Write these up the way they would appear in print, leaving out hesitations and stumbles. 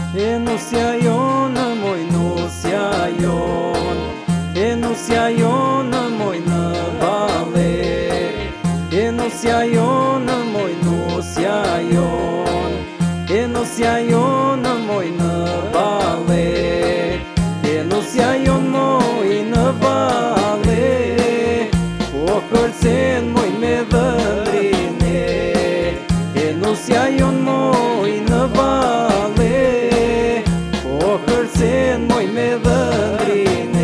E nusja jonë, moj nusja jonë, e nusja jonë, moj në baler. E nusja jonë, moj nusja jonë, e nusja jonë, moj në baler. E nusja jonë, moj në baler, po kërcen moj me dhëndrine. E nusja jonë, moj në baler, po kërcen moj me dhëndrine.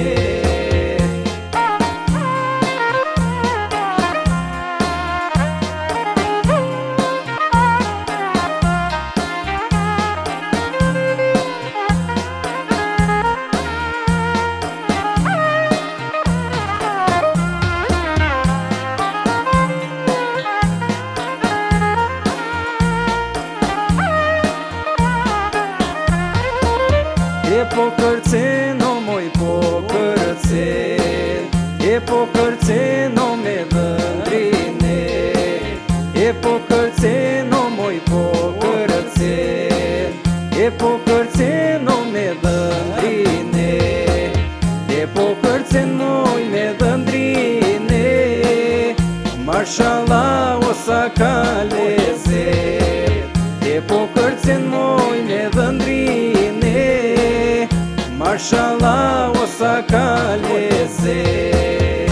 E po kërcen, o moj po kërcen, e po kërcen, o me dhëndrine. E po kërcen, o moj po kërcen, e po kërcen, o me dhëndrine. E po kërcen, moj me dhëndrine, mashallah o sa ka lezet. E po kërcen, moj me dhëndrine, mashallah o sa ka lezet.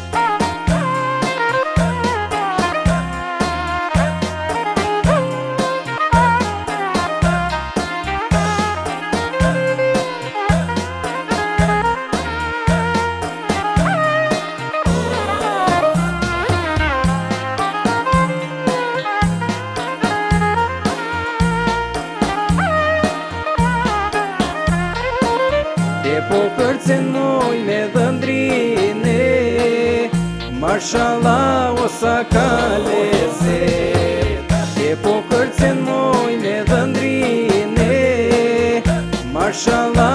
E po kërcen moj me dhëndrine, mashallah o sa ka lezet. E po kërcen moj me dhëndrine, mashallah